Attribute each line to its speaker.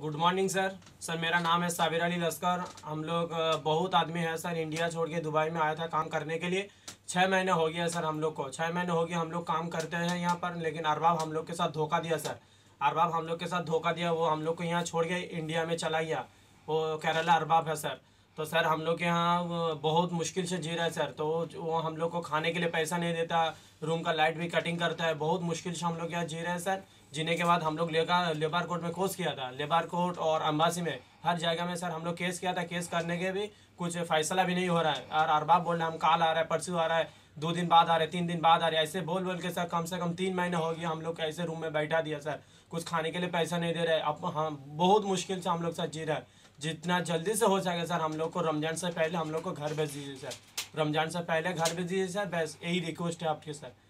Speaker 1: Good morning sir. Sir मेरा नाम है साबिर अली लश्कर। हम लोग बहुत आदमी है सर, इंडिया छोड़ के दुबई में आया था काम करने के लिए। 6 महीने हो गया सर, हम लोग को 6 महीने हो गए। हम लोग काम करते हैं यहाँ पर, लेकिन अरबाब हम लोग के साथ धोखा दिया सर। अरबाब हम लोग के साथ धोखा दिया, वो हम लोग को यहाँ छोड़ के इंडिया में चला गया। वो केरला अरबाब है सर। तो सर हम लोग के यहाँ वो बहुत मुश्किल से जी रहे हैं सर। तो वो हम लोग को खाने के लिए पैसा नहीं देता, रूम का लाइट भी कटिंग करता है। बहुत मुश्किल से हम लोग यहाँ जी रहे हैं सर। जीने के बाद हम लोग लेबर कोर्ट में केस किया था, लेबर कोर्ट और अम्बासी में, हर जगह में सर हम लोग केस किया था। केस करने के भी कुछ फैसला भी नहीं हो रहा है। और अरबाब बोल रहे हैं हम कल आ रहा है, परसों आ रहा है, 2 दिन बाद आ रहे, 3 दिन बाद आ रहे, ऐसे बोल बोल के सर कम से कम 3 महीने हो गया हम लोग को ऐसे रूम में बैठा दिया सर। कुछ खाने के लिए पैसा नहीं दे रहे। अब हम बहुत मुश्किल से हम लोग साथ जी रहे हैं। जितना जल्दी से हो सके सर हम लोग को रमजान से पहले हम लोग को घर भेज दीजिए सर। रमजान से पहले घर भेज दीजिए सर, बस यही रिक्वेस्ट है आपकी सर।